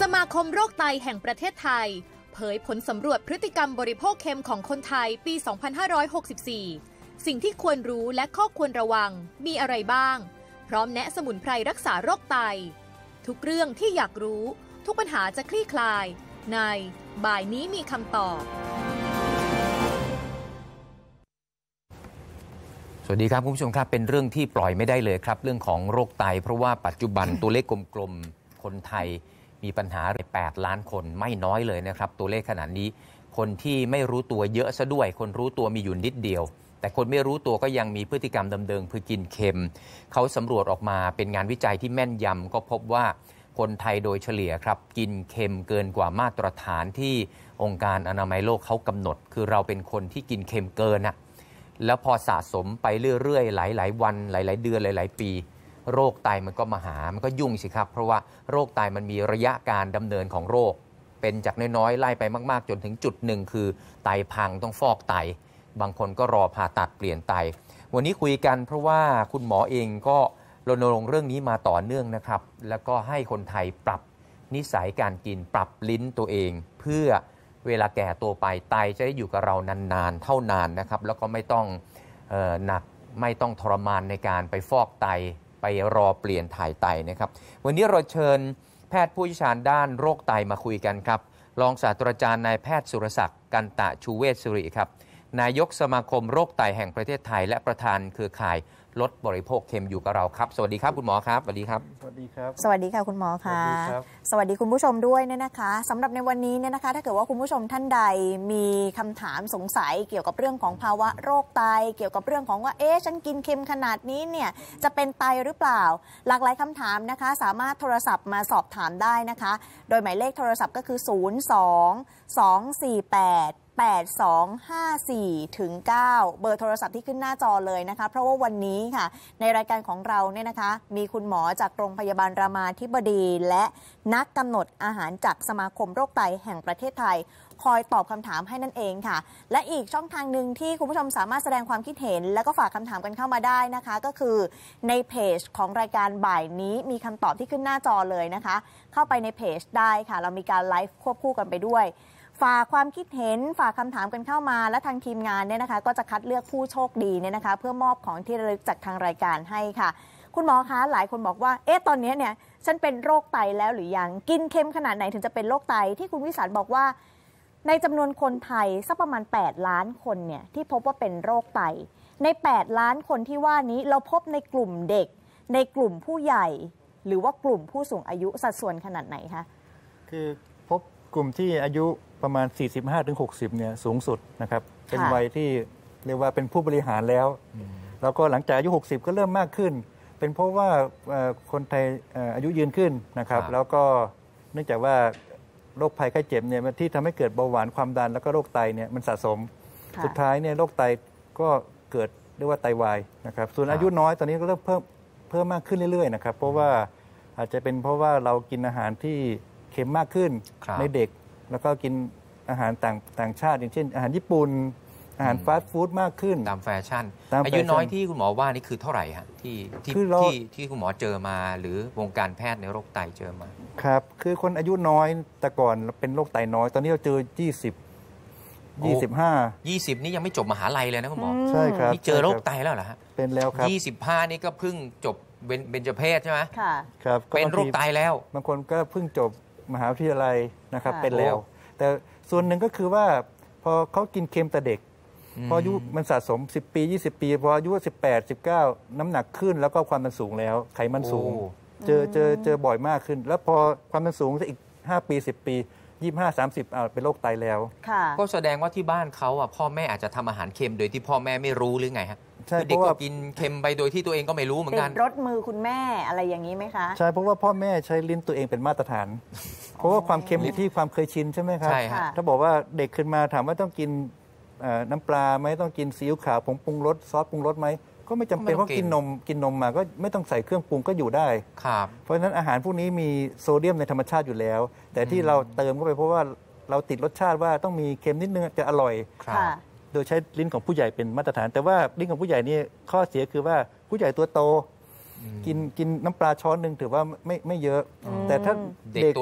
สมาคมโรคไตแห่งประเทศไทยเผยผลสำรวจพฤติกรรมบริโภคเค็มของคนไทยปี 2564 สิ่งที่ควรรู้และข้อควรระวังมีอะไรบ้างพร้อมแนะสมุนไพรรักษาโรคไตทุกเรื่องที่อยากรู้ทุกปัญหาจะคลี่คลายในบ่ายนี้มีคำตอบสวัสดีครับคุณผู้ชมครับเป็นเรื่องที่ปล่อยไม่ได้เลยครับเรื่องของโรคไตเพราะว่าปัจจุบัน ตัวเลขกลมๆคนไทยมีปัญหา8 ล้านคนไม่น้อยเลยนะครับตัวเลขขนาดนี้คนที่ไม่รู้ตัวเยอะซะด้วยคนรู้ตัวมีอยู่นิดเดียวแต่คนไม่รู้ตัวก็ยังมีพฤติกรรมเดิมๆคือกินเค็มเขาสำรวจออกมาเป็นงานวิจัยที่แม่นยำก็พบว่าคนไทยโดยเฉลี่ยครับกินเค็มเกินกว่ามาตรฐานที่องค์การอนามัยโลกเขากำหนดคือเราเป็นคนที่กินเค็มเกินนะแล้วพอสะสมไปเรื่อยๆหลายๆวันหลายๆเดือนหลายๆปีโรคไตมันก็มาหามันก็ยุ่งสิครับเพราะว่าโรคไตมันมีระยะการดำเนินของโรคเป็นจากน้อยๆไล่ไปมากๆจนถึงจุดหนึ่งคือไตพังต้องฟอกไตบางคนก็รอผ่าตัดเปลี่ยนไตวันนี้คุยกันเพราะว่าคุณหมอเองก็รณรงค์เรื่องนี้มาต่อเนื่องนะครับแล้วก็ให้คนไทยปรับนิสัยการกินปรับลิ้นตัวเองเพื่อเวลาแก่ตัวไปไตจะได้อยู่กับเรานานๆเท่านานนะครับแล้วก็ไม่ต้องหนักไม่ต้องทรมานในการไปฟอกไตไปรอเปลี่ยนถ่ายไตนะครับวันนี้เราเชิญแพทย์ผู้เชี่ยวชาญด้านโรคไตมาคุยกันครับรองศาสตราจารย์นายแพทย์สุรศักดิ์กันตะชูเวชสิริครับนายกสมาคมโรคไตแห่งประเทศไทยและประธานเครือข่ายลดบริโภคเค็มอยู่กับเราครับสวัสดีครับคุณหมอครับสวัสดีครับสวัสดีครับสวัสดีค่ะคุณหมอค่ะสวัสดีคุณผู้ชมด้วยเนี่ยนะคะสำหรับในวันนี้เนี่ยนะคะถ้าเกิดว่าคุณผู้ชมท่านใดมีคำถามสงสัยเกี่ยวกับเรื่องของภาวะโรคไตเกี่ยวกับเรื่องของว่าฉันกินเค็มขนาดนี้เนี่ยจะเป็นไตหรือเปล่าหลากหลายคำถามนะคะสามารถโทรศัพท์มาสอบถามได้นะคะโดยหมายเลขโทรศัพท์ก็คือ02-248-8254-9เบอร์โทรศัพท์ที่ขึ้นหน้าจอเลยนะคะเพราะว่าวันนี้ค่ะในรายการของเราเนี่ยนะคะมีคุณหมอจากโรงพยาบาลรามาธิบดีและนักกำหนดอาหารจากสมาคมโรคไตแห่งประเทศไทยคอยตอบคำถามให้นั่นเองค่ะและอีกช่องทางหนึ่งที่คุณผู้ชมสามารถแสดงความคิดเห็นและก็ฝากคำถามกันเข้ามาได้นะคะก็คือในเพจของรายการบ่ายนี้มีคำตอบที่ขึ้นหน้าจอเลยนะคะเข้าไปในเพจได้ค่ะเรามีการไลฟ์ควบคู่กันไปด้วยฝากความคิดเห็นฝากคำถามกันเข้ามาและทางทีมงานเนี่ยนะคะก็จะคัดเลือกผู้โชคดีเนี่ยนะคะเพื่อมอบของที่ระลึกจากทางรายการให้ค่ะคุณหมอคะหลายคนบอกว่าตอนนี้เนี่ยฉันเป็นโรคไตแล้วหรือยังกินเค็มขนาดไหนถึงจะเป็นโรคไตที่คุณวิสารบอกว่าในจำนวนคนไทยสักประมาณ8 ล้านคนเนี่ยที่พบว่าเป็นโรคไตใน8 ล้านคนที่ว่านี้เราพบในกลุ่มเด็กในกลุ่มผู้ใหญ่หรือว่ากลุ่มผู้สูงอายุสัดส่วนขนาดไหนคะคือพบกลุ่มที่อายุประมาณ 45-60 เนี่ยสูงสุดนะครับเป็นวัยที่เรียกว่าเป็นผู้บริหารแล้วแล้วก็หลังจากอายุ 60 ก็เริ่มมากขึ้นเป็นเพราะว่าคนไทยอายุยืนขึ้นนะครับแล้วก็เนื่องจากว่าโรคภัยไข้เจ็บเนี่ยที่ทำให้เกิดเบาหวานความดันแล้วก็โรคไตเนี่ยมันสะสมสุดท้ายเนี่ยโรคไตก็เกิดเรียกว่าไตวายนะครับส่วนอายุน้อยตอนนี้ก็เริ่มเพิ่มมากขึ้นเรื่อยๆนะครับเพราะว่าอาจจะเป็นเพราะว่าเรากินอาหารที่เค็มมากขึ้นในเด็กแล้วก็กินอาหารต่างชาติอย่างเช่นอาหารญี่ปุ่นอาหารฟาสต์ฟู้ดมากขึ้นตามแฟชั่นอายุน้อยที่คุณหมอว่านี่คือเท่าไหร่ฮะที่คุณหมอเจอมาหรือวงการแพทย์ในโรคไตเจอมาครับคือคนอายุน้อยแต่ก่อนเป็นโรคไตน้อยตอนนี้เราเจอ25นี่ยังไม่จบมหาลัยเลยนะคุณหมอใช่ครับนี่เจอโรคไตแล้วเหรอฮะเป็นแล้วครับ 25นี่ก็เพิ่งจบเบญจเพศใช่ไหมค่ะครับเป็นโรคไตแล้วบางคนก็เพิ่งจบมหาวิทยาลัยนะครับเป็นแล้วแต่ส่วนหนึ่งก็คือว่าพอเขากินเค็มแต่เด็กพออายุมันสะสม10 ปี20 ปีพออายุ18 19น้ำหนักขึ้นแล้วก็ความดันสูงแล้วไขมันสูงเจอบ่อยมากขึ้นแล้วพอความดันสูงอีก5 ปี10 ปี25 30เป็นโรคไตแล้วก็แสดงว่าที่บ้านเขาพ่อแม่อาจจะทำอาหารเค็มโดยที่พ่อแม่ไม่รู้หรือไงฮะคือเด็กก็กินเค็มไปโดยที่ตัวเองก็ไม่รู้เหมือนกันติดรสมือคุณแม่อะไรอย่างนี้ไหมคะใช่เพราะว่าพ่อแม่ใช้ลิ้นตัวเองเป็นมาตรฐานเพราะว่าความเค็มอยู่ที่ความเคยชินใช่ไหมครับใช่ค่ะถ้าบอกว่าเด็กขึ้นมาถามว่าต้องกินน้ำปลาไหมต้องกินซีอิ๊วขาวผงปรุงรสซอสปรุงรสไหมก็ไม่จำเป็นเพราะกินนมมาก็ไม่ต้องใส่เครื่องปรุงก็อยู่ได้เพราะฉะนั้นอาหารพวกนี้มีโซเดียมในธรรมชาติอยู่แล้วแต่ที่เราเติมเข้าไปเพราะว่าเราติดรสชาติว่าต้องมีเค็มนิดนึงจะอร่อยโดยใช้ลิ้นของผู้ใหญ่เป็นมาตรฐานแต่ว่าลิ้นของผู้ใหญ่นี่ข้อเสียคือว่าผู้ใหญ่ตัวโต กินน้ำปลาช้อนหนึ่งถือว่าไม่เยอะแต่ถ้าเด็กตัวเล็ก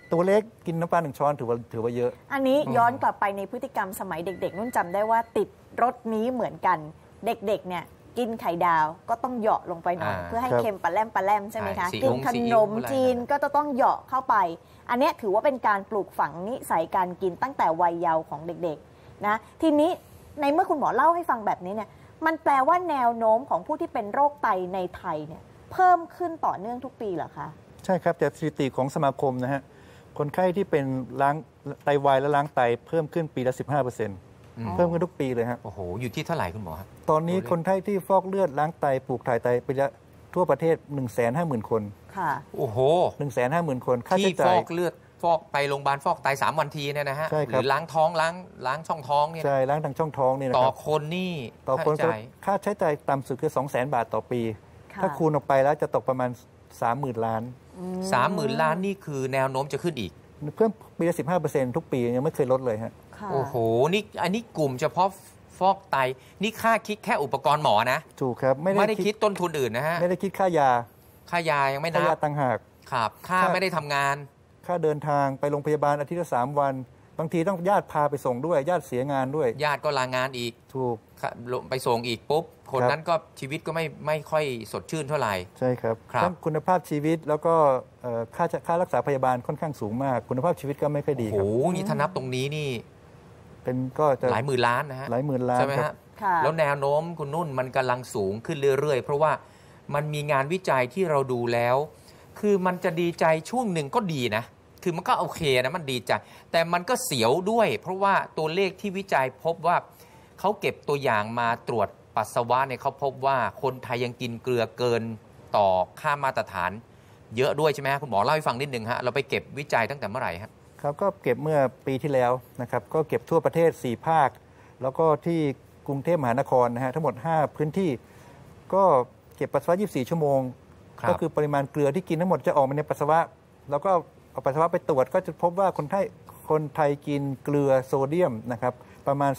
ตัวเล็กกินน้ำปลา1 ช้อนถือว่าเยอะอันนี้ย้อนกลับไปในพฤติกรรมสมัยเด็กๆนุ่นจำได้ว่าติดรสนี้เหมือนกันเด็กๆเนี่ยกินไข่ดาวก็ต้องเหยาะลงไปหน่อยเพื่อให้เค็มปลาแรมใช่ไหมคะกินขนมจีนก็จะต้องเหยาะเข้าไปอันนี้ถือว่าเป็นการปลูกฝังนิสัยการกินตั้งแต่วัยเยาว์ของเด็กๆนะทีนี้ในเมื่อคุณหมอเล่าให้ฟังแบบนี้เนี่ยมันแปลว่าแนวโน้มของผู้ที่เป็นโรคไตในไทยเนี่ยเพิ่มขึ้นต่อเนื่องทุกปีเหรอคะใช่ครับจากสถิติของสมาคมนะฮะคนไข้ที่เป็นล้างไตวายและล้างไตเพิ่มขึ้นปีละ 15%เพิ่มขึ้นทุกปีเลยฮะโอ้โหอยู่ที่เท่าไหร่คุณหมอครับตอนนี้คนไข้ที่ฟอกเลือดล้างไตปลูกถ่ายไตไปทั่วประเทศ 150,000 คนค่ะโอ้โห 150,000 คนค่าใช้จ่ายที่ฟอกเลือดฟอกไปโรงพยาบาลฟอกไต3 วันทีเนี่ยนะฮะหรือล้างท้องล้างช่องท้องเนี่ยใช่ล้างทางช่องท้องนี่นะครับต่อคนนี่ต่อคนค่าใช้จ่ายต่ำสุดคือ 200,000 บาทต่อปีถ้าคูณออกไปแล้วจะตกประมาณ 30,000 ล้าน 30,000 ล้านนี่คือแนวโน้มจะขึ้นอีกเพิ่มปีละ 15% ทุกปียังไม่เคยลดเลยฮะโอ้โหนี่อันนี้กลุ่มเฉพาะฟอกไตนี่ค่าคิดแค่อุปกรณ์หมอนะถูกครับไม่ได้คิดต้นทุนอื่นนะฮะไม่ได้คิดค่ายายังไม่นับค่ายาต่างหากครับค่าไม่ได้ทำงานค่าเดินทางไปโรงพยาบาลอาทิตย์ละ3 วันบางทีต้องญาติพาไปส่งด้วยญาติเสียงานด้วยญาติก็ลางานอีกถูกไปส่งอีกปุ๊บคนนั้นก็ชีวิตก็ไม่ค่อยสดชื่นเท่าไหร่ใช่ครับทั้งคุณภาพชีวิตแล้วก็ค่ารักษาพยาบาลค่อนข้างสูงมากคุณภาพชีวิตก็ไม่ค่อยดีครับโอ้โหนี่ถ้านับตรงนี้นี่เป็นก็จะหลายหมื่นล้านนะฮะหลายหมื่นล้านใช่ไหมฮะแล้วแนวโน้มคุณนุ่นมันกำลังสูงขึ้นเรื่อยๆเพราะว่ามันมีงานวิจัยที่เราดูแล้วคือมันจะดีใจช่วงหนึ่งก็ดีนะคือมันก็โอเคนะมันดีใจแต่มันก็เสียวด้วยเพราะว่าตัวเลขที่วิจัยพบว่าเขาเก็บตัวอย่างมาตรวจปัสสาวะเนี่ยเขาพบว่าคนไทยยังกินเกลือเกินต่อค่ามาตรฐานเยอะด้วยใช่ไหมคุณหมอเล่าให้ฟังนิดนึงฮะเราไปเก็บวิจัยตั้งแต่เมื่อไหร่ครับก็เก็บเมื่อปีที่แล้วนะครับก็เก็บทั่วประเทศ4 ภาคแล้วก็ที่กรุงเทพมหานครนะฮะทั้งหมด5 พื้นที่ก็เก็บปัสสาวะ24 ชั่วโมงก็คือปริมาณเกลือที่กินทั้งหมดจะออกมาในปัสสาวะแล้วก็เอาปัสสาวะไปตรวจก็จะพบว่าคนไทยกินเกลือโซเดียมนะครับประมาณ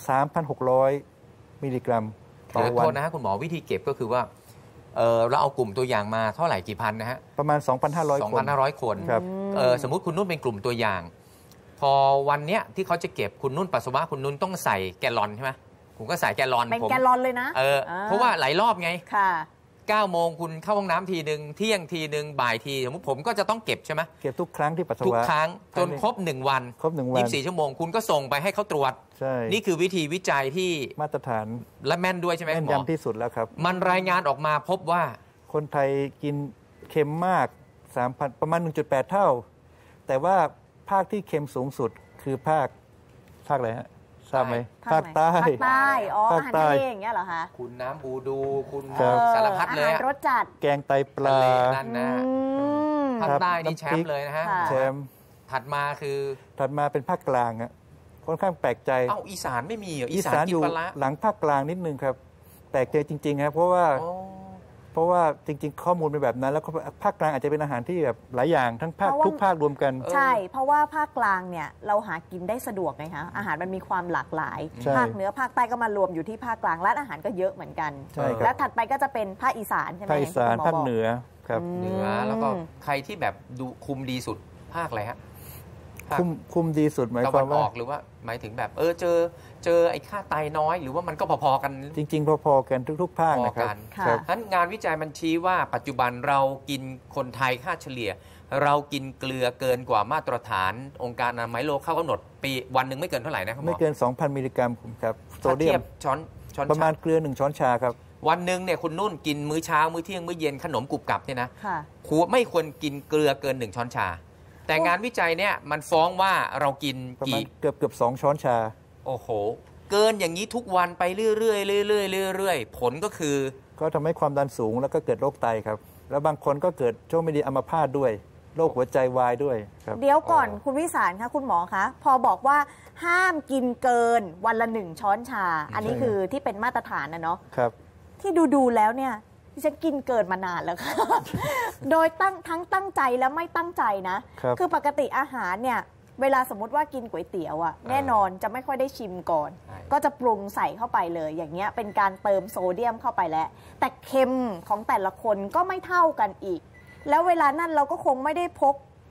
3,600 มิลลิกรัมต่อวันโทษนะฮะคุณหมอวิธีเก็บก็คือว่าเราเอากลุ่มตัวอย่างมาเท่าไหร่กี่พันนะฮะประมาณ 2,500 คนครับสมมุติคุณนุ่นเป็นกลุ่มตัวอย่างพอวันเนี้ยที่เขาจะเก็บคุณนุ่นปัสสาวะคุณนุ่นต้องใส่แกลลอนใช่ไหมผมก็ใส่แกลลอนเป็นแกลลอนเลยนะเพราะว่าหลายรอบไงค่ะ 9 โมงคุณเข้าห้องน้ำทีหนึ่งเที่ยงทีหนึ่งบ่ายทีสมมติผมก็จะต้องเก็บใช่ไหมเก็บทุกครั้งที่ปัสสาวะทุกครั้งจนครบ1 วัน24 ชั่วโมงคุณก็ส่งไปให้เขาตรวจนี่คือวิธีวิจัยที่มาตรฐานและแม่นด้วยใช่ไหมแม่นยำที่สุดแล้วครับมันรายงานออกมาพบว่าคนไทยกินเค็มมาก 3,000 ประมาณ 1.8 เท่าแต่ว่าภาคที่เค็มสูงสุดคือภาคอะไรฮะทราบไหมภาคใต้อาหารทะเลอย่างเงี้ยเหรอคะคุณน้ำบูดูคุณสารพัดเลยอาหารรสจัดแกงไตปลานั่นนะภาคใต้นี่แชมป์เลยนะฮะแชมป์ถัดมาเป็นภาคกลางอ่ะค่อนข้างแปลกใจอีสานไม่มีเหรออีสานอยู่หลังภาคกลางนิดนึงครับแปลกใจจริงๆครับเพราะว่าจริงๆข้อมูลเป็นแบบนั้นแล้วภาคกลางอาจจะเป็นอาหารที่แบบหลายอย่างทั้งภาคทุกภาครวมกันใช่เพราะว่าภาคกลางเนี่ยเราหากินได้สะดวกไงคะอาหารมันมีความหลากหลายภาคเหนือภาคใต้ก็มารวมอยู่ที่ภาคกลางร้านอาหารก็เยอะเหมือนกันและถัดไปก็จะเป็นภาคอีสานใช่ไหมภาคอีสานภาคเหนือครับเหนือแล้วก็ใครที่แบบดูคุมดีสุดภาคอะไรฮะคุมดีสุดหมายความว่าหรือว่าหมายถึงแบบเจอไอ้ค่าไตน้อยหรือว่ามันก็พอๆกันจริงๆพอๆกันทุกๆภาคนะครับงั้นงานวิจัยมันชี้ว่าปัจจุบันเรากินคนไทยค่าเฉลี่ยเรากินเกลือเกินกว่ามาตรฐานองค์การอนามัยโลกเขากำหนดปีวันหนึ่งไม่เกินเท่าไหร่นะครับไม่เกิน 2,000 มิลลิกรัมครับโซเดียมช้อนประมาณเกลือ1 ช้อนชาครับวันหนึ่งเนี่ยคุณนุ่นกินมื้อเช้ามื้อเที่ยงมื้อเย็นขนมกรุบกรับเนี่ยนะไม่ควรกินเกลือเกิน1 ช้อนชาแต่งานวิจัยเนี่ยมันฟ้องว่าเรากินเกือบ2 ช้อนชาโอ้โหเกินอย่างนี้ทุกวันไปเรื่อยๆผลก็คือก็ทำให้ความดันสูงแล้วก็เกิดโรคไตครับแล้วบางคนก็เกิดโรคไม่ดีอัมพาตด้วยโรคหัวใจวายด้วยครับเดี๋ยวก่อนคุณวิสารคะคุณหมอคะพอบอกว่าห้ามกินเกินวันละ1 ช้อนชาอันนี้คือที่เป็นมาตรฐานนะเนาะครับที่ดูแล้วเนี่ยที่ฉันกินเกินมานานแล้วค่ะโดยตั้งใจและไม่ตั้งใจนะคือปกติอาหารเนี่ยเวลาสมมติว่ากินก๋วยเตี๋ยวอ่ะแน่นอนจะไม่ค่อยได้ชิมก่อนก็จะปรุงใส่เข้าไปเลยอย่างเงี้ยเป็นการเติมโซเดียมเข้าไปแล้วแต่เค็มของแต่ละคนก็ไม่เท่ากันอีกแล้วเวลานั้นเราก็คงไม่ได้พก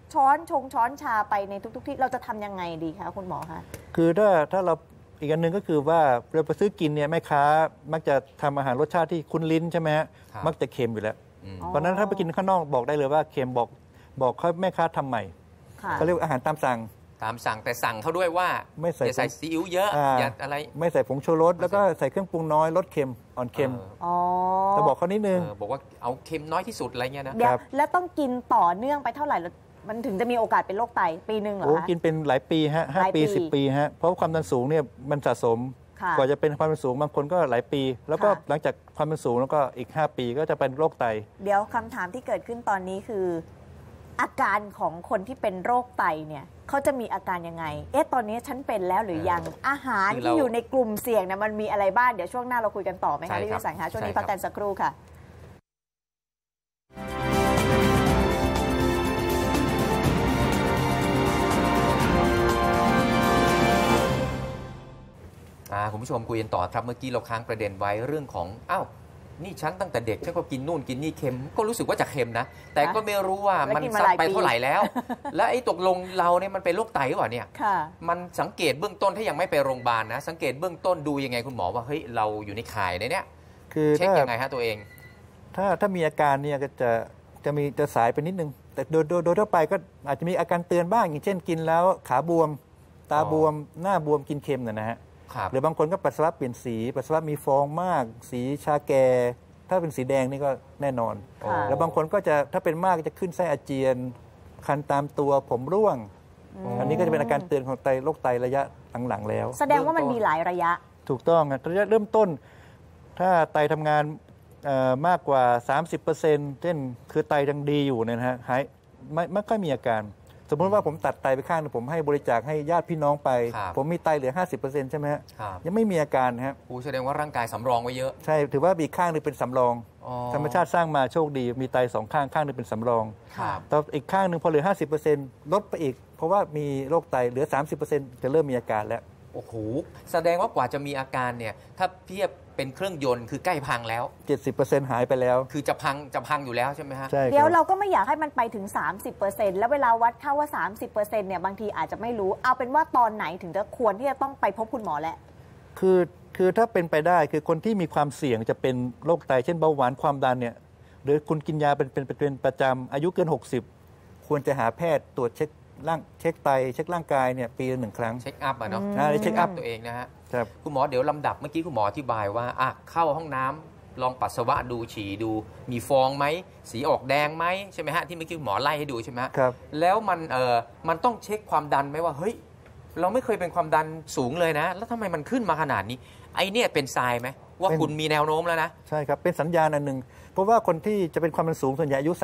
ช้อนชาไปในทุกๆที่เราจะทำยังไงดีคะคุณหมอคะคือถ้าเราอีกอันหนึ่งก็คือว่าเราไปซื้อกินเนี่ยแม่ค้ามักจะทำอาหารรสชาติที่คุ้นลิ้นใช่ไหมฮะมักจะเค็มอยู่แล้วเพราะนั้นถ้าไปกินข้างนอกบอกได้เลยว่าเค็มบอกเขาแม่ค้าทำใหม่เขาเรียกอาหารตามสั่งแต่สั่งเขาด้วยว่าไม่ใส่ซีอิ๊วเยอะอย่าอะไรไม่ใส่ผงชูรสแล้วก็ใส่เครื่องปรุงน้อยลดเค็มอ่อนเค็มแต่บอกเขานิดนึงบอกว่าเอาเค็มน้อยที่สุดอะไรเงี้ยนะแล้วต้องกินต่อเนื่องไปเท่าไหร่มันถึงจะมีโอกาสเป็นโรคไตปีนึงเหรอคะกินเป็นหลายปีฮะ5 ปี 10 ปีฮะเพราะความดันสูงเนี่ยมันสะสมกว่าจะเป็นความดันสูงบางคนก็หลายปีแล้วก็หลังจากความดันสูงแล้วก็อีก5 ปีก็จะเป็นโรคไตเดี๋ยวคำถามที่เกิดขึ้นตอนนี้คืออาการของคนที่เป็นโรคไตเนี่ยเขาจะมีอาการยังไงตอนนี้ฉันเป็นแล้วหรือยังอาหารที่อยู่ในกลุ่มเสี่ยงเนี่ยมันมีอะไรบ้างเดี๋ยวช่วงหน้าเราคุยกันต่อไหมคะพี่วิสัยคะช่วงนี้พักกันสักครู่ค่ะคุณผู้ชมคุยกันต่อครับเมื่อกี้เราค้างประเด็นไว้เรื่องของนี่ฉันตั้งแต่เด็กฉันก็กินนู่นกินนี่เค็มก็รู้สึกว่าจะเค็มนะแต่ก็ไม่รู้ว่ามันซัดไปเท่าไหร่แล้วและไอ้ตกลงเราเนี่ยมันเป็นโรคไตหรือเปล่าเนี่ยมันสังเกตเบื้องต้นถ้ายังไม่ไปโรงพยาบาลนะสังเกตเบื้องต้นดูยังไงคุณหมอว่าเฮ้ยเราอยู่ในข่ายในเนี้ยคือเช็คยังไงฮะตัวเองถ้ามีอาการเนี่ยก็จะสายไปนิดนึงแต่โดยทั่วไปก็อาจจะมีอาการเตือนบ้างอย่างเช่นกินแล้วขาบวมตาบวมหน้าบวมกินเค็มนะฮะหรือบางคนก็ปัสสาวะเปลี่ยนสีปัสสาวะมีฟองมากสีชาแกถ้าเป็นสีแดงนี่ก็แน่นอนแล้วบางคนก็จะถ้าเป็นมากจะขึ้นไส้อาเจียนคันตามตัวผมร่วงอันนี้ก็จะเป็นอาการเตือนของโรคไตระยะหลังๆแล้วแสดงว่ามันมีหลายระยะถูกต้องระยะเริ่มต้นถ้าไตทำงานมากกว่า 30%เช่นคือไตยังดีอยู่เนี่ยนะฮะหายไม่ค่อยมีอาการสมมติว่าผมตัดไตไปข้างนึงผมให้บริจาคให้ญาติพี่น้องไปผมมีไตเหลือ 50% ใช่ไหมฮะยังไม่มีอาการฮะแสดงว่าร่างกายสำรองไว้เยอะใช่ถือว่ามีข้างนึงเป็นสำรองธรรมชาติสร้างมาโชคดีมีไต2 ข้างข้างนึงเป็นสำรองต่ออีกข้างนึงพอเหลือ 50% ลดไปอีกเพราะว่ามีโรคไตเหลือ 30% จะเริ่มมีอาการแล้วโอ้โหแสดงว่ากว่าจะมีอาการเนี่ยถ้าเทียบเป็นเครื่องยนต์คือใกล้พังแล้ว 70% หายไปแล้วคือจะพังอยู่แล้วใช่ไหมฮะใช่เดี๋ยวเราก็ไม่อยากให้มันไปถึง 30% แล้วเวลาวัดค่าว่า 30% เนี่ยบางทีอาจจะไม่รู้เอาเป็นว่าตอนไหนถึงจะควรที่จะต้องไปพบคุณหมอแหละคือถ้าเป็นไปได้คือคนที่มีความเสี่ยงจะเป็นโรคไตเช่นเบาหวานความดันเนี่ยหรือคุณกินยาเป็นประจำอายุเกิน60ควรจะหาแพทย์ตรวจเช็คไตเช็คร่างกายเนี่ยปีละ1 ครั้งเช็คอัพเนาะเช็คอัพตัวเองนะฮะคุณหมอเดี๋ยวลำดับเมื่อกี้คุณหมออธิบายว่าเข้าห้องน้ำลองปัสสาวะดูฉี่ดูมีฟองไหมสีออกแดงไหมใช่ไหมฮะที่เมื่อกี้คุณหมอไล่ให้ดูใช่ไหมครับแล้วมันต้องเช็คความดันไหมว่าเฮ้ยเราไม่เคยเป็นความดันสูงเลยนะแล้วทำไมมันขึ้นมาขนาดนี้ไอเนี่ยเป็นทรายไหมว่าคุณมีแนวโน้มแล้วนะใช่ครับเป็นสัญญาณอันหนึ่งเพราะว่าคนที่จะเป็นความดันสูงส่วนใหญ่อายุ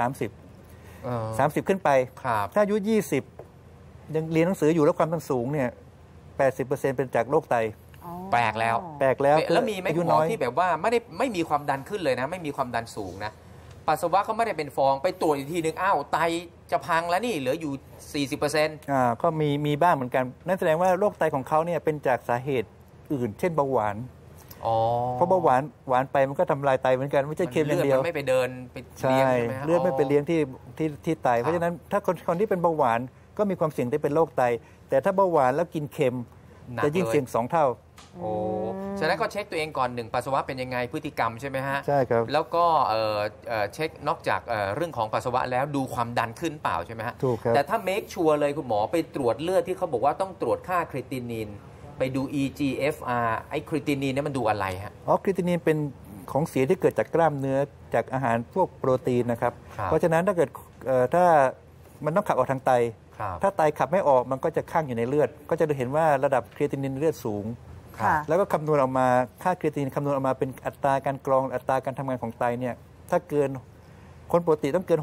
30ขึ้นไปถ้าอายุ20ยังเรียนหนังสืออยู่แล้วความดันสูงเนี่ย 80% เป็นจากโรคไตแปลกแล้วแล้วมีไหมคุณหมอที่แบบว่าไม่มีความดันขึ้นเลยนะไม่มีความดันสูงนะปัสสาวะก็ไม่ได้เป็นฟองไปตรวจอีกทีนึงไตจะพังแล้วนี่เหลืออยู่ 40% ก็มีบ้างเหมือนกันนั่นแสดงว่าโรคไตของเขาเนี่ยเป็นจากสาเหตุอื่นเช่นเบาหวานเพราะเบาหวานไปมันก็ทำลายไตเหมือนกันไม่ใช่เค็มอย่างเดียวไม่ไปเดินไปเลี้ยงใช่ไหมเลือดไม่ไปเลี้ยงที่ไตเพราะฉะนั้นถ้าคนที่เป็นเบาหวานก็มีความเสี่ยงที่เป็นโรคไตแต่ถ้าเบาหวานแล้วกินเค็มจะยิ่งเสี่ยง2 เท่าฉะนั้นก็เช็คตัวเองก่อน1ปัสสาวะเป็นยังไงพฤติกรรมใช่ไหมฮะใช่ครับแล้วก็เช็คนอกจากเรื่องของปัสสาวะแล้วดูความดันขึ้นเปล่าใช่ไหมฮะถูกครับแต่ถ้าเมคชัวร์เลยคุณหมอไปตรวจเลือดที่เขาบอกว่าต้องตรวจค่าครีตินินไปดู EGFR ไอ้ครีตินินเนี่ยมันดูอะไรฮะครีตินินเป็นของเสียที่เกิดจากกล้ามเนื้อจากอาหารพวกโปรตีนนะครับเพราะฉะนั้นถ้าเกิดถ้ามันต้องขับออกทางไตถ้าไตขับไม่ออกมันก็จะคั่งอยู่ในเลือดก็จะเห็นว่าระดับครีตินินเลือดสูงแล้วก็คำนวณออกมาค่าครีตินินคำนวณออกมาเป็นอัตราการกรองอัตราการทำงานของไตเนี่ยถ้าเกินคนปกติต้องเกิน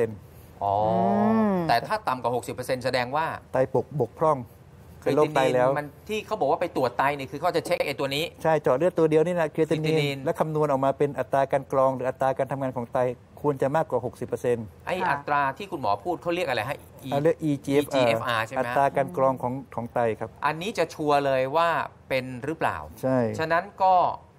60%แต่ถ้าต่ำกว่า 60% แสดงว่าไตบกพร่องเป็นโรคไตแล้วมันที่เขาบอกว่าไปตรวจไตเนี่ยคือเขาจะเช็คไอ้ตัวนี้ใช่เจาะเลือดตัวเดียวนี่นะครีตินินและคำนวณออกมาเป็นอัตราการกรองหรืออัตราการทำงานของไตควรจะมากกว่า 60% ไอ้อัตราที่คุณหมอพูดเขาเรียกอะไรฮะเรียก EGFR ใช่ไหมอัตราการกรองของไตครับอันนี้จะชัวร์เลยว่าเป็นหรือเปล่าใช่ฉะนั้นก็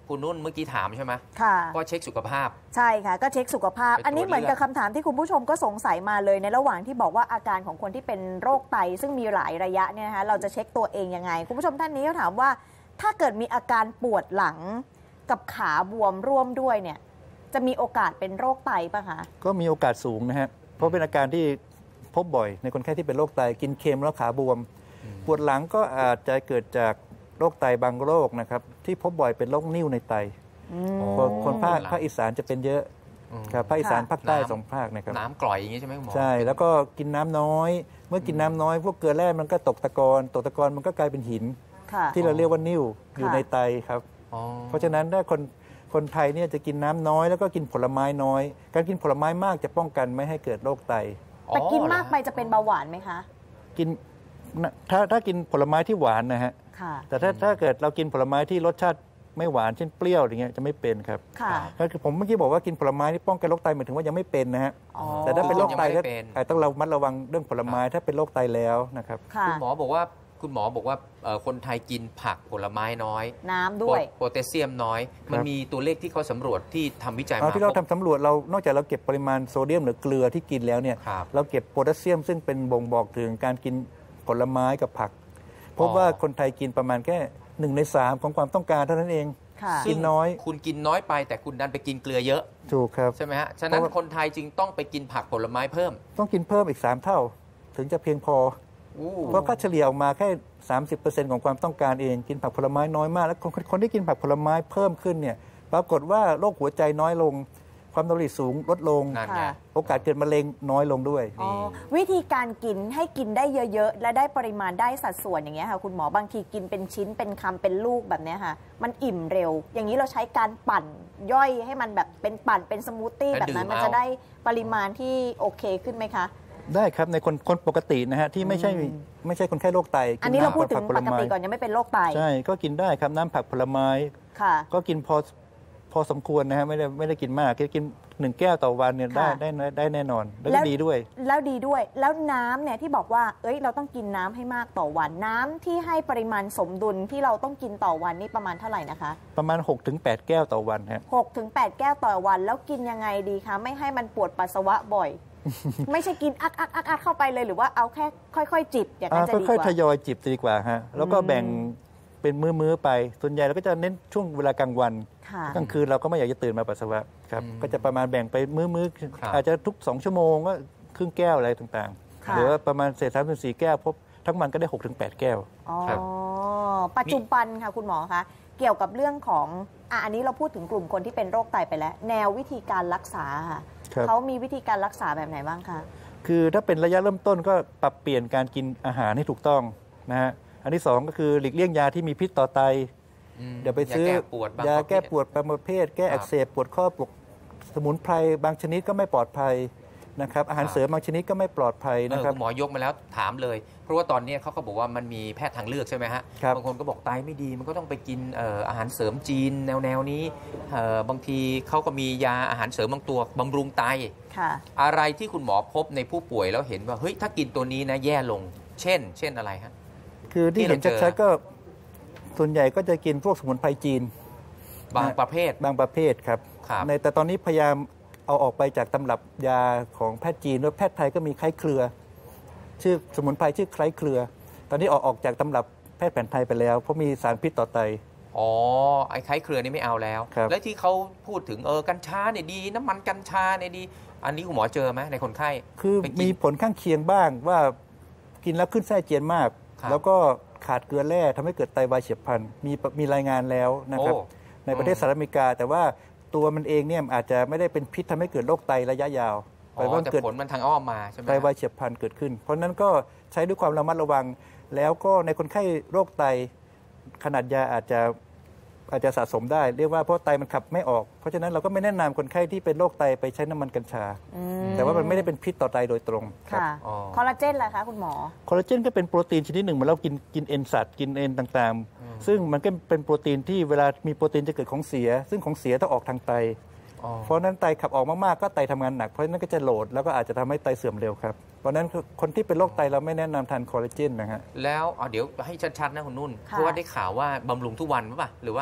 คุณนุ่นเมื่อกี้ถามใช่ไหมค่ะก็เช็คสุขภาพใช่ค่ะก็เช็คสุขภาพไปตรวจอันนี้เหมือนกับคำถามที่คุณผู้ชมก็สงสัยมาเลยในระหว่างที่บอกว่าอาการของคนที่เป็นโรคไตซึ่งมีหลายระยะเนี่ยนะคะเราจะเช็คตัวเองยังไงคุณผู้ชมท่านนี้ก็ถามว่าถ้าเกิดมีอาการปวดหลังกับขาบวมร่วมด้วยเนี่ยจะมีโอกาสเป็นโรคไตป่ะคะก็มีโอกาสสูงนะฮะเพราะเป็นอาการที่พบบ่อยในคนไข้ที่เป็นโรคไตกินเค็มแล้วขาบวมปวดหลังก็อาจจะเกิดจากโรคไตบางโรคนะครับที่พบบ่อยเป็นโรคนิ่วในไตคนภาคอีสานจะเป็นเยอะครับภาคอีสานภาคใต้สองภาคนะครับน้ำกร่อยอย่างนี้ใช่ไหมคุณหมอใช่แล้วก็กินน้ำน้อยเมื่อกินน้ำน้อยพวกเกลือแร่มันก็ตกตะกอนมันก็กลายเป็นหินที่เราเรียกว่านิ่วอยู่ในไตครับเพราะฉะนั้นถ้าคนไทยเนี่ยจะกินน้ำน้อยแล้วก็กินผลไม้น้อยการกินผลไม้มากจะป้องกันไม่ให้เกิดโรคไตแต่กินมากไปจะเป็นเบาหวานไหมคะกินถ้ากินผลไม้ที่หวานนะฮะแต่ถ้าเกิดเรากินผลไม้ที่รสชาติไม่หวานเช่นเปรี้ยวอย่างเงี้ยจะไม่เป็นครับก็คือผมเมื่อกี้บอกว่ากินผลไม้ที่ป้องกันโรคไตหมายถึงว่ายังไม่เป็นนะฮะแต่ถ้าเป็นโรคไตก็ต้องเรามัดระวังเรื่องผลไม้ถ้าเป็นโรคไตแล้วนะครับคุณหมอบอกว่าคนไทยกินผักผลไม้น้อยน้ำด้วยโพแทสเซียมน้อยมันมีตัวเลขที่เขาสำรวจที่ทำวิจัยมาที่เราทำสำรวจเรานอกจากเราเก็บปริมาณโซเดียมหรือเกลือที่กินแล้วเนี่ยเราเก็บโพแทสเซียมซึ่งเป็นบ่งบอกถึงการกินผลไม้กับผักพบว่าคนไทยกินประมาณแค่1 ใน 3ของความต้องการเท่านั้นเองกินน้อยคุณกินน้อยไปแต่คุณดันไปกินเกลือเยอะถูกครับใช่ไหมฮะฉะนั้นคนไทยจึงต้องไปกินผักผลไม้เพิ่มต้องกินเพิ่มอีก3 เท่าถึงจะเพียงพอเพราะค่าเฉลี่ยออกมาแค่ 30% ของความต้องการเองกินผักผลไม้น้อยมากแล้วคนที่กินผักผลไม้เพิ่มขึ้นเนี่ยปรากฏว่าโรคหัวใจน้อยลงความดันโลหิตสูงลดลงโอกาสเกิดมะเร็งน้อยลงด้วยวิธีการกินให้กินได้เยอะๆและได้ปริมาณได้สัดส่วนอย่างเงี้ยค่ะคุณหมอบางทีกินเป็นชิ้นเป็นคำเป็นลูกแบบนี้ค่ะมันอิ่มเร็วอย่างนี้เราใช้การปั่นย่อยให้มันแบบเป็นปั่นเป็นสมูทตี้แบบนั้นมันจะได้ปริมาณที่โอเคขึ้นไหมคะได้ครับในคนปกตินะฮะที่ไม่ใช่คนไข้โรคไตอันนี้เราพูดถึงปกติก่อนยังไม่เป็นโรคไตใช่ก็กินได้ครับน้ำผักผลไม้ก็กินพอสมควรนะฮะไม่ได้กินมากกิน1 แก้วต่อวันเนี่ยได้แน่นอนแล้วดีด้วยแล้วน้ำเนี่ยที่บอกว่าเราต้องกินน้ำให้มากต่อวันน้ำที่ให้ปริมาณสมดุลที่เราต้องกินต่อวันนี่ประมาณเท่าไหร่นะคะประมาณ 6-8 แก้วต่อวันครับ 6-8 แก้วต่อวันแล้วกินยังไงดีคะไม่ให้มันปวดปัสสาวะบ่อย ไม่ใช่กินอักเข้าไปเลยหรือว่าเอาแค่ค่อยๆจิบอย่างนั้นจะดีกว่าค่อยๆทยอยจิบดีกว่าฮะแล้วก็แบ่งเป็นมื้อไปส่วนใหญ่เราก็จะเน้นช่วงเวลากลางวันกลางคืนเราก็ไม่อยากจะตื่นมาปัสสาวะครับก็จะประมาณแบ่งไปมื้ออาจจะทุก2 ชั่วโมงก็ครึ่งแก้วอะไรต่างๆหรือว่าประมาณเศษ3-4 แก้วพบทั้งวันก็ได้ 6-8 แก้วปัจจุบันค่ะคุณหมอคะเกี่ยวกับเรื่องของอันนี้เราพูดถึงกลุ่มคนที่เป็นโรคไตไปแล้วแนววิธีการรักษาค่ะเขามีวิธีการรักษาแบบไหนบ้างคะคือถ้าเป็นระยะเริ่มต้นก็ปรับเปลี่ยนการกินอาหารให้ถูกต้องนะฮะอันที่2ก็คือหลีกเลี่ยงยาที่มีพิษต่อไตเดี๋ยวไปซื้อยาแก้ปวดบางประเภทแก้อักเสบปวดข้อปวดสมุนไพรบางชนิดก็ไม่ปลอดภัยนะครับอาหารเสริมบางชนิดก็ไม่ปลอดภัยนะครับหมอยกมาแล้วถามเลยเพราะว่าตอนนี้เขาก็บอกว่ามันมีแพทย์ทางเลือกใช่ไหมฮะบางคนก็บอกไตไม่ดีมันก็ต้องไปกินอาหารเสริมจีนแนวนี้บางทีเขาก็มียาอาหารเสริมบางตัวบำรุงไตอะไรที่คุณหมอพบในผู้ป่วยแล้วเห็นว่าเฮ้ยถ้ากินตัวนี้นะแย่ลงเช่นอะไรฮะคือที่เห็นชัดๆก็ส่วนใหญ่ก็จะกินพวกสมุนไพรจีนบางประเภทครับแต่ตอนนี้พยายามเอาออกไปจากตำรับยาของแพทย์จีนด้วยแพทย์ไทยก็มีไคร้เครือชื่อสมุนไพรชื่อไคร้เครือตอนนี้ออกจากตำรับแพทย์แผนไทยไปแล้วเพราะมีสารพิษต่อไตไอ้ไคร้เครือนี่ไม่เอาแล้วและที่เขาพูดถึงกัญชาเนี่ยดีน้ำมันกัญชาเนี่ยดีอันนี้คุณหมอเจอไหมในคนไข้คือมีผลข้างเคียงบ้างว่ากินแล้วขึ้นไส้เจียนมากแล้วก็ขาดเกลือแร่ทำให้เกิดไตวายเฉียบพลันมีรายงานแล้วนะครับในประเทศสหรัฐอเมริกาแต่ว่าตัวมันเองเนี่ยอาจจะไม่ได้เป็นพิษทำให้เกิดโรคไตระยะยาวแต่ผลมันทางอ้อมมาใช่ไหมไตวายเฉียบพลันเกิดขึ้นเพราะนั้นก็ใช้ด้วยความระมัดระวังแล้วก็ในคนไข้โรคไตขนาดยาอาจจะสะสมได้เรียกว่าเพราะไตมันขับไม่ออกเพราะฉะนั้นเราก็ไม่แนะนำคนไข้ที่เป็นโรคไตไปใช้น้ำมันกัญชาแต่ว่ามันไม่ได้เป็นพิษต่อไตโดยตรงค่ะคอลลาเจนล่ะคะคุณหมอคอลลาเจนก็เป็นโปรตีนชนิดหนึ่งเหมือนเรากินเอ็นสัตว์กินเอ็นต่างๆซึ่งมันก็เป็นโปรตีนที่เวลามีโปรตีนจะเกิดของเสียซึ่งของเสียต้องออกทางไตเพราะนั้นไตขับออกมากๆก็ไตทำงานหนักเพราะนั้นก็จะโหลดแล้วก็อาจจะทำให้ไตเสื่อมเร็วครับเพราะนั้นคนที่เป็นโรคไตเราไม่แนะนำทานคอลลาเจนนะฮะแล้วเดี๋ยวให้ชัดๆนะคุณนุ่นเพราะว่าได้ข่าวว่าบำรุงทุกวันป่ะหรือว่า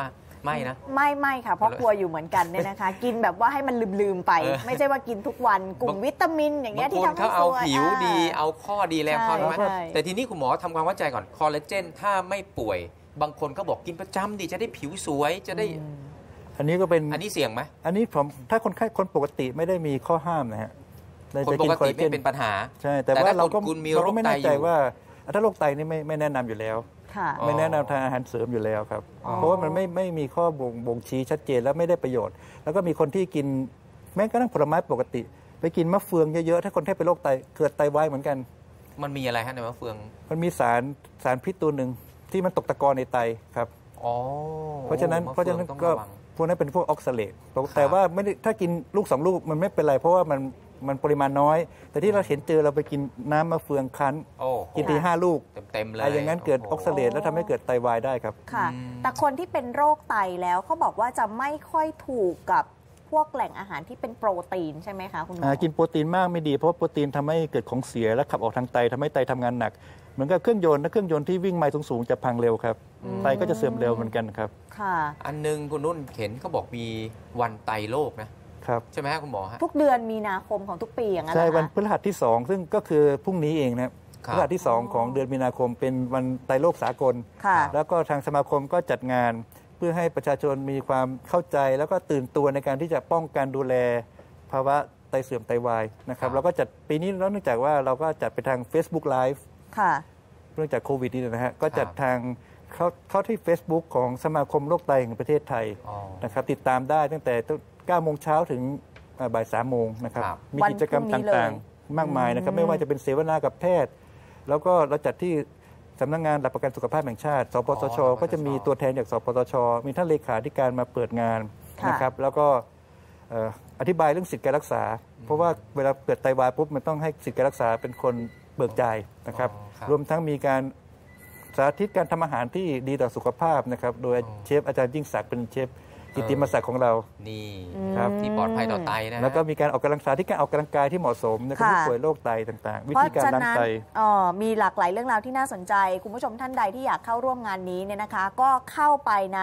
ไม่นะไม่ค่ะเพราะกลัวอยู่เหมือนกันเนี่ยนะคะ กินแบบว่าให้มันลืมไป ไม่ใช่ว่ากินทุกวันกลุ่มวิตามินอย่างเงี้ยที่ทำให้เขาเอาผิวดีเอาข้อดีแล้วเขาใช่ไหมแต่ทีนี้คุณหมอทำความเข้าใจก่อนคอลลาเจนถ้าไม่ป่วยบางคนก็บอกกินประจำดีจะได้ผิวสวยจะได้อันนี้ก็เป็นอันนี้เสี่ยงไหมอันนี้ผมถ้าคนปกติไม่ได้มีข้อห้ามนะฮะคนปกติไม่เป็นปัญหาใช่แต่ว่าเราก็ไม่แน่ใจว่าถ้าโรคไตนี่ไม่แนะนำอยู่แล้วไม่แนะนำทางอาหารเสริมอยู่แล้วครับเพราะว่ามันไม่มีข้อบ่งชี้ชัดเจนแล้วไม่ได้ประโยชน์แล้วก็มีคนที่กินแม้กระทั่งผลไม้ปกติไปกินมะเฟืองเยอะๆถ้าคนที่เป็นโรคไตเกิดไตวายเหมือนกันมันมีอะไรฮะในมะเฟืองมันมีสารพิษตัวหนึ่งที่มันตกตะกอนในไตครับเพราะฉะนั้นก็พวกนั้นเป็นพวกออกซาเลตแต่ว่าไม่ได้ถ้ากินลูก2 ลูกมันไม่เป็นไรเพราะว่ามันปริมาณน้อยแต่ที่เราเห็นเราไปกินน้ำมะเฟืองคั้นกินที5 ลูกเต็มเลยอย่างนั้นเกิดออกซาเลตแล้วทำให้เกิดไตวายได้ครับค่ะแต่คนที่เป็นโรคไตแล้วเขาบอกว่าจะไม่ค่อยถูกกับพวกแหล่งอาหารที่เป็นโปรตีนใช่ไหมคะคุณหมอกินโปรตีนมากไม่ดีเพราะโปรตีนทำให้เกิดของเสียและขับออกทางไตทำให้ไตทำงานหนักเหมือนกับเครื่องยนต์ที่วิ่งไมล์สูงๆจะพังเร็วครับไตก็จะเสื่อมเร็วเหมือนกันครับค่ะอันนึงคุณนุ่นเห็นเขาบอกมีวันไตโลกนะครับใช่ไหมครับคุณหมอฮะทุกเดือนมีนาคมของทุกปีอย่างนั้นใช่วันพฤหัสที่2ซึ่งก็คือพรุ่งนี้เองนะพฤหัสที่2ของเดือนมีนาคมเป็นวันไตโลกสากลแล้วก็ทางสมาคมก็จัดงานเพื่อให้ประชาชนมีความเข้าใจแล้วก็ตื่นตัวในการที่จะป้องกันดูแลภาวะไตเสื่อมไตวายนะครับเราก็จัดปีนี้เนื่องจากว่าเราก็จัดไปทาง Facebook Live เนื่องจากโควิดนี่นะฮะก็จัดทางเข้าที่ Facebook ของสมาคมโรคไตแห่งประเทศไทยนะครับติดตามได้ตั้งแต่9 โมงเช้าถึงบ่าย 3 โมงนะครับมีกิจกรรมต่างๆมากมายนะครับไม่ว่าจะเป็นเสวนากับแพทย์แล้วก็เราจัดที่สำนักงานหลักประกันสุขภาพแห่งชาติสปสช.ก็จะมีตัวแทนจากสปสช.มีท่านเลขาธิการมาเปิดงานนะครับแล้วก็อธิบายเรื่องสิทธิการรักษาเพราะว่าเวลาเกิดไตวายปุ๊บมันต้องให้สิทธิการรักษาเป็นคนเบิกจ่ายนะครับรวมทั้งมีการสาธิตการทำอาหารที่ดีต่อสุขภาพนะครับโดยเชฟอาจารย์ยิ่งศักดิ์เป็นเชฟกิตติมศักดิ์ของเรานี่ครับที่ปลอดภัยต่อไตนะแล้วก็มีการออกกำลังกายที่เหมาะสมในผู้ป่วยโรคไตต่างๆวิธีการล้างไตมีหลากหลายเรื่องราวที่น่าสนใจคุณผู้ชมท่านใดที่อยากเข้าร่วมงานนี้เนี่ยนะคะก็เข้าไปใน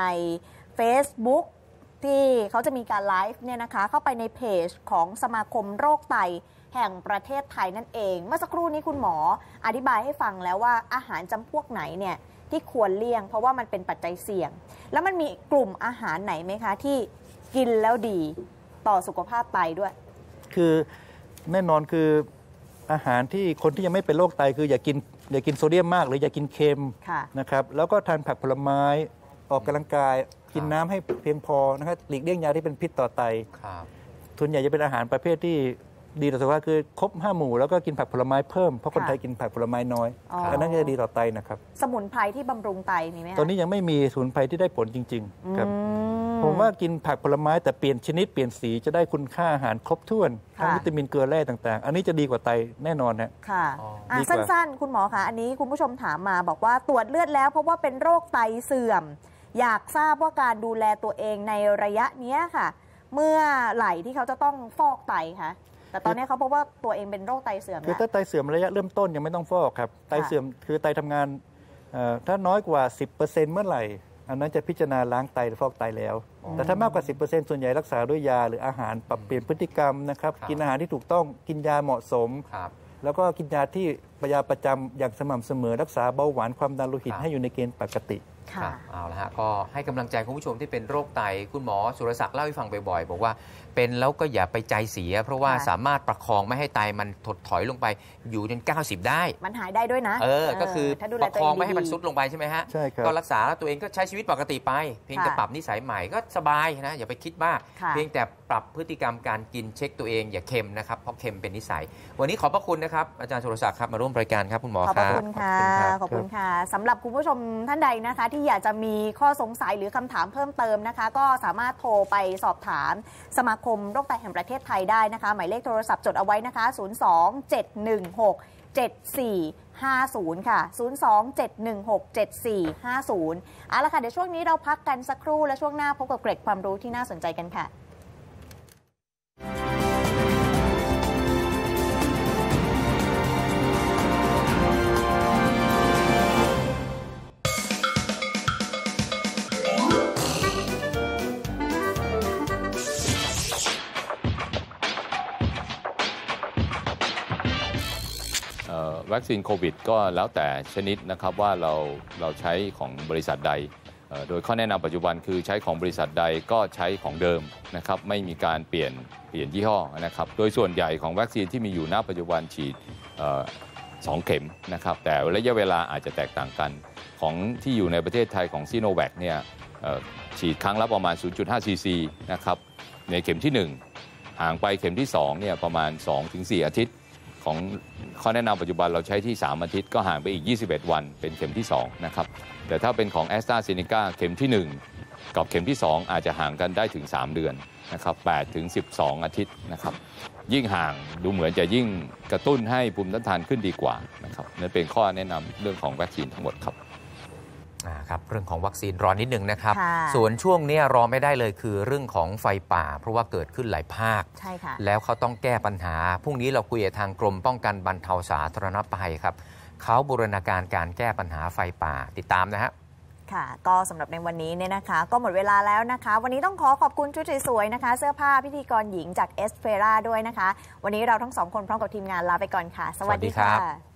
Facebook ที่เขาจะมีการไลฟ์เนี่ยนะคะเข้าไปในเพจของสมาคมโรคไตแห่งประเทศไทยนั่นเองเมื่อสักครู่นี้คุณหมออธิบายให้ฟังแล้วว่าอาหารจำพวกไหนเนี่ยที่ควรเลี่ยงเพราะว่ามันเป็นปัจจัยเสี่ยงแล้วมันมีกลุ่มอาหารไหนไหมคะที่กินแล้วดีต่อสุขภาพไตด้วยคือแน่นอนคืออาหารที่คนที่ยังไม่เป็นโรคไตคืออย่ากินโซเดียมมากหรืออย่ากินเค็มนะครับแล้วก็ทานผักผลไม้ออกกำลังกายกินน้ำให้เพียงพอนะครับหลีกเลี่ยงยาที่เป็นพิษต่อไตส่วนใหญ่จะเป็นอาหารประเภทที่ดีต่อสุขภาพคือครบ5 หมู่แล้วก็กินผักผลไม้เพิ่มเพราะคนไทยกินผักผลไม้น้อยอันนั้นจะดีต่อไตนะครับสมุนไพรที่บำรุงไตมีไหมตอนนี้ยังไม่มีสมุนไพรที่ได้ผลจริงๆครับผมว่ากินผักผลไม้แต่เปลี่ยนชนิดเปลี่ยนสีจะได้คุณค่าอาหารครบถ้วนทั้งวิตามินเกลือแร่ต่างๆอันนี้จะดีกว่าไตแน่นอนฮะค่ะสั้นๆคุณหมอคะอันนี้คุณผู้ชมถามมาบอกว่าตรวจเลือดแล้วเพราะว่าเป็นโรคไตเสื่อมอยากทราบว่าการดูแลตัวเองในระยะนี้ค่ะเมื่อไหร่ที่เขาจะต้องฟอกไตคะแต่ตอนนี้เขาพบว่าตัวเองเป็นโรคไตเสื่อมคือถ้าไตเสื่อมระยะเริ่มต้นยังไม่ต้องฟอกครับไตเสื่อมคือไตทำงานถ้าน้อยกว่า 10% เมื่อไหร่อันนั้นจะพิจารณาล้างไตหรือฟอกไตแล้วแต่ถ้ามากกว่า 10% ส่วนใหญ่รักษาด้วยยาหรืออาหารปรับเปลี่ยนพฤติกรรมนะครับกินอาหารที่ถูกต้องกินยาเหมาะสมแล้วก็กินยาที่ประจำอย่างสม่ำเสมอรักษาเบาหวานความดันโลหิตให้อยู่ในเกณฑ์ปกติเอาละฮะก็ให้กำลังใจคุณผู้ชมที่เป็นโรคไตคุณหมอสุรศักดิ์เล่าให้ฟังบ่อยๆบอกว่าเป็นแล้วก็อย่าไปใจเสียเพราะว่าสามารถประคองไม่ให้ไตมันถดถอยลงไปอยู่จน90ได้มันหายได้ด้วยนะก็คือประคองไม่ให้มันซุดลงไปใช่ไหมฮะใช่ครับก็รักษาแล้วตัวเองก็ใช้ชีวิตปกติไปเพียงแต่ปรับนิสัยใหม่ก็สบายนะอย่าไปคิดมากเพียงแต่ปรับพฤติกรรมการกินเช็คตัวเองอย่าเค็มนะครับเพราะเค็มเป็นนิสัยวันนี้ขอบพระคุณนะครับอาจารย์สุรศักดิ์ครับมาร่วมรายการครับคุณหมอครับขอบคุณค่ะขอบคุณค่ะสำหรับคุณผู้ชมท่านใดนะคะที่อยากจะมีข้อสงสัยหรือคำถามเพิ่มเติมนะคะก็สามารถโทรไปสอบถามสมาคมโรคไตแห่งประเทศไทยได้นะคะหมายเลขโทรศัพท์จดเอาไว้นะคะ027167450ค่ะ027167450เอาละค่ะเดี๋ยวช่วงนี้เราพักกันสักครู่และช่วงหน้าพบกับเกร็ดความรู้ที่น่าสนใจกันค่ะวัคซีนโควิดก็แล้วแต่ชนิดนะครับว่าเราใช้ของบริษัทใดโดยข้อแนะนำปัจจุบันคือใช้ของบริษัทใดก็ใช้ของเดิมนะครับไม่มีการเปลี่ยนยี่ห้อนะครับโดยส่วนใหญ่ของวัคซีนที่มีอยู่ณปัจจุบันฉีด2 เข็มนะครับแต่ระยะเวลาอาจจะแตกต่างกันของที่อยู่ในประเทศไทยของซีโนแวคเนี่ยฉีดครั้งละประมาณ 0.5 ซีซีนะครับในเข็มที่ 1ห่างไปเข็มที่2เนี่ยประมาณ 2-4 อาทิตย์ของข้อแนะนำปัจจุบันเราใช้ที่3 อาทิตย์ก็ห่างไปอีก21 วันเป็นเข็มที่2นะครับแต่ถ้าเป็นของ AstraZeneca เข็มที่ 1กับเข็มที่2อาจจะห่างกันได้ถึง3 เดือนนะครับ8-12 อาทิตย์นะครับยิ่งห่างดูเหมือนจะยิ่งกระตุ้นให้ภูมิต้านทานขึ้นดีกว่านะครับนั่นเป็นข้อแนะนำเรื่องของวัคซีนทั้งหมดครับครับเรื่องของวัคซีนรอนิดนึงนะครับส่วนช่วงนี้รอไม่ได้เลยคือเรื่องของไฟป่าเพราะว่าเกิดขึ้นหลายภาคใช่ค่ะแล้วเขาต้องแก้ปัญหาพรุ่งนี้เราคุยกับทางกรมป้องกันบรรเทาสาธารณภัยครับเขาบูรณาการการแก้ปัญหาไฟป่าติดตามนะฮะค่ะก็สำหรับในวันนี้เนี่ยนะคะก็หมดเวลาแล้วนะคะวันนี้ต้องขอบคุณชุดสวยๆนะคะเสื้อผ้าพิธีกรหญิงจากเอสเฟราด้วยนะคะวันนี้เราทั้ง2 คนพร้อมกับทีมงานลาไปก่อนค่ะสวัสดีค่ะ